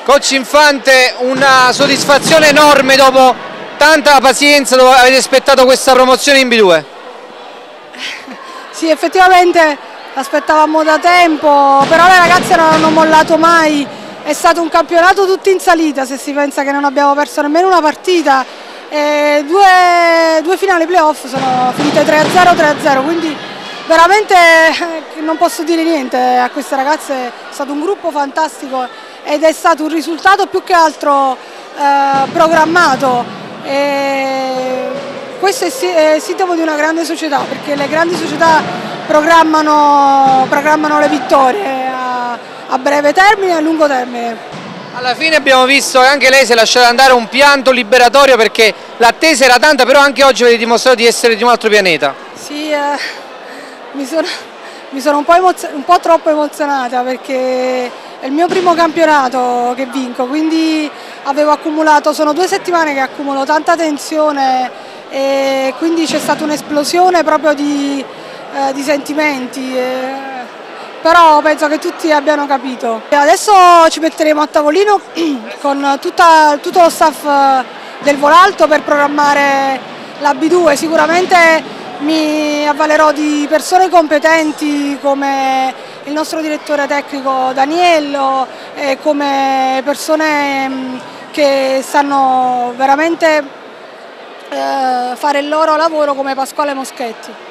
Coach Infante, una soddisfazione enorme dopo tanta pazienza, dopo avete aspettato questa promozione in B2. Sì, effettivamente aspettavamo da tempo, però le ragazze non hanno mollato mai, è stato un campionato tutto in salita se si pensa che non abbiamo perso nemmeno una partita, e due finali playoff sono finite 3-0, 3-0, quindi veramente non posso dire niente a queste ragazze, è stato un gruppo fantastico ed è stato un risultato più che altro programmato. Questo è sintomo di una grande società, perché le grandi società programmano le vittorie a breve termine e a lungo termine. Alla fine abbiamo visto che anche lei si è lasciata andare un pianto liberatorio perché l'attesa era tanta, però anche oggi avete dimostrato di essere di un altro pianeta. Sì, mi sono un po' troppo emozionata perché è il mio primo campionato che vinco, quindi avevo accumulato, sono 2 settimane che accumulo tanta tensione e quindi c'è stata un'esplosione proprio di sentimenti, però penso che tutti abbiano capito. Adesso ci metteremo a tavolino con tutto lo staff del Volalto per programmare la B2, sicuramente mi avvalerò di persone competenti come il nostro direttore tecnico Daniello e come persone che sanno veramente fare il loro lavoro come Pasquale Moschetti.